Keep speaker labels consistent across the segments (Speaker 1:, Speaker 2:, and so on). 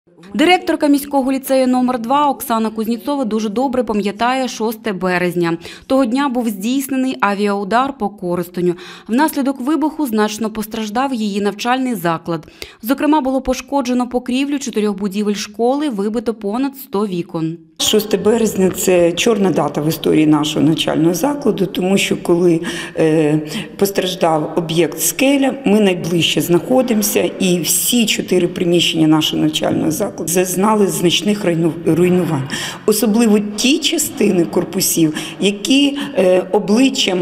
Speaker 1: Директорка міського ліцею номер 2 Оксана Кузнєцова дуже добре пам'ятає 6 березня. Того дня був здійснений авіаудар по Коростеню. Внаслідок вибуху значно постраждав її навчальний заклад. Зокрема, було пошкоджено покрівлю 4 будівель школи, вибито понад 100 вікон.
Speaker 2: 6 березня – це чорна дата в історії нашого навчального закладу, тому що коли постраждав об'єкт «Скеля», ми найближче знаходимося, і всі 4 приміщення нашого навчального закладу зазнали значних руйнувань. Особливо ті частини корпусів, які обличчям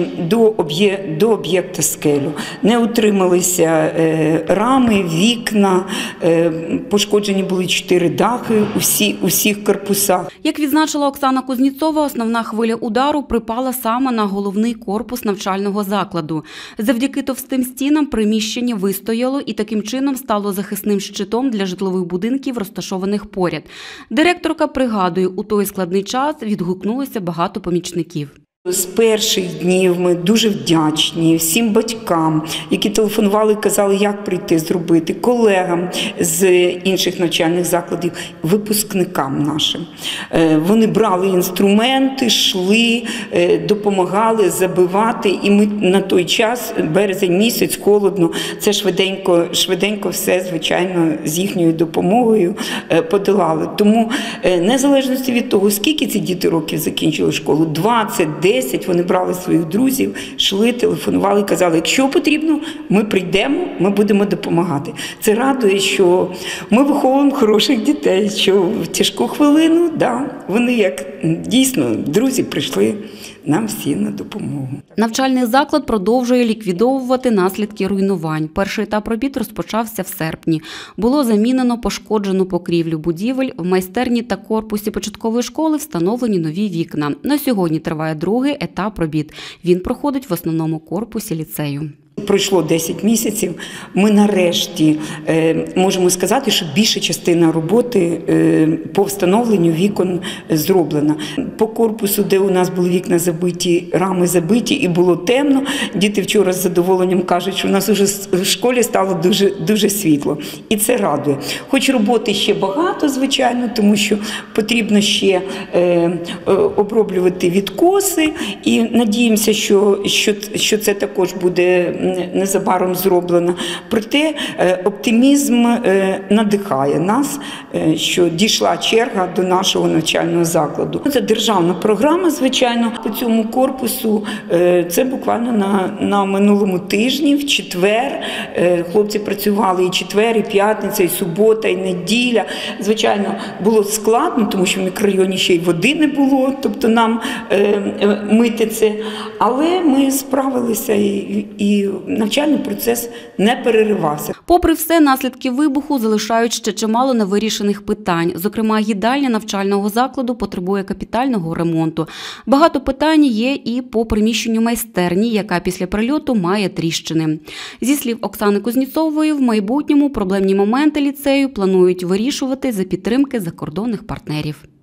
Speaker 2: до об'єкта «Скелю». Не утрималися рами, вікна, пошкоджені були 4 дахи у всіх корпусах.
Speaker 1: Як відзначила Оксана Кузнєцова, основна хвиля удару припала саме на головний корпус навчального закладу. Завдяки товстим стінам приміщення вистояло і таким чином стало захисним щитом для житлових будинків, розташованих поряд. Директорка пригадує, у той складний час відгукнулося багато помічників.
Speaker 2: З перших днів ми дуже вдячні всім батькам, які телефонували і казали, як прийти зробити, колегам з інших навчальних закладів, випускникам нашим. Вони брали інструменти, йшли, допомагали забивати, і ми на той час, березень місяць, холодно, це швиденько все, звичайно, з їхньою допомогою подолали. Тому, незалежно від того, скільки ці діти років закінчили школу, 20, 10, вони брали своїх друзів, йшли, телефонували і казали, якщо потрібно, ми прийдемо, ми будемо допомагати. Це радує, що ми виховуємо хороших дітей, що в тяжку хвилину, вони як дійсно друзі прийшли нам всі на допомогу.
Speaker 1: Навчальний заклад продовжує ліквідовувати наслідки руйнувань. Перший етап робіт розпочався в серпні. Було замінено пошкоджену покрівлю будівель, в майстерні та корпусі початкової школи встановлені нові вікна. На сьогодні триває другий етап робіт. Він проходить в основному корпусі ліцею.
Speaker 2: Пройшло 10 місяців, ми нарешті можемо сказати, що більша частина роботи по встановленню вікон зроблена. По корпусу, де у нас були вікна забиті, рами забиті і було темно, діти вчора з задоволенням кажуть, що у нас вже в школі стало дуже світло. І це радує. Хоч роботи ще багато, звичайно, тому що потрібно ще оброблювати відкоси і надіємося, що це також буде незабаром зроблено. Проте оптимізм надихає нас, що дійшла черга до нашого навчального закладу. Це державна програма, звичайно, по цьому корпусу. Це буквально на минулому тижні, в четвер. Хлопці працювали і четвер, і п'ятниця, і субота, і неділя. Звичайно, було складно, тому що в мікрорайоні ще й води не було, тобто нам мити це. Але ми справилися і навчальний процес не переривався.
Speaker 1: Попри все, наслідки вибуху залишають ще чимало невирішених питань. Зокрема, їдальня навчального закладу потребує капітального ремонту. Багато питань є і по приміщенню майстерні, яка після прильоту має тріщини. Зі слів Оксани Кузнєцової, в майбутньому проблемні моменти ліцею планують вирішувати за підтримки закордонних партнерів.